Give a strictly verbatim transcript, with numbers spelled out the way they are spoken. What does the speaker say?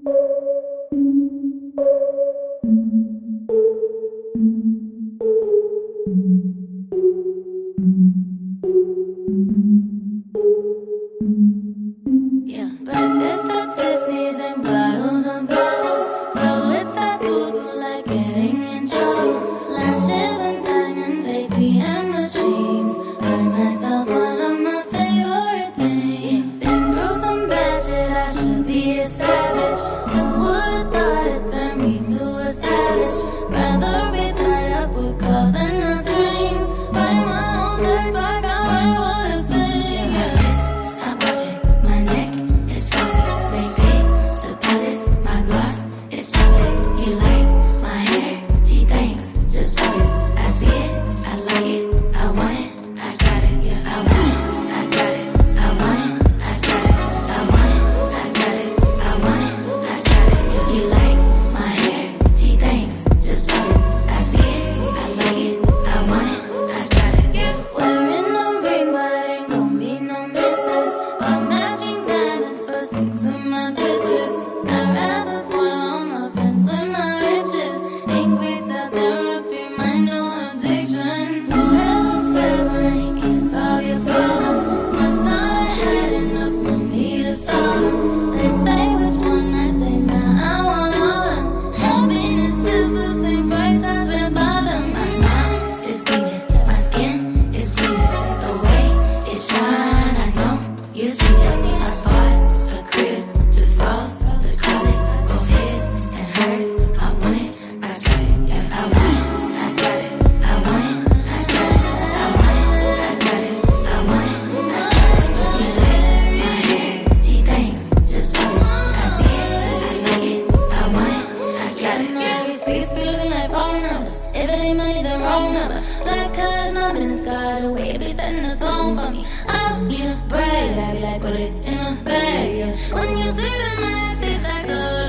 Yeah, breakfast at Tiffany's and bottles of bubbles. Girl with tattoos feel like getting in trouble. Lashes and diamonds, A T M machines. Buy myself all of my favorite things. Been through some bad shit, I should be a savage. Who would've thought it turned me to a savage? Rather be tied up with calls and the strings. Write my own checks like I write what I sing. Yeah. Stop watching my neck. If it ain't money, then wrong number. Like cuz my business got away, it be setting the tone for me. I don't need a brag, I be like, put it in a bag, yeah. When you see the man, taste like good.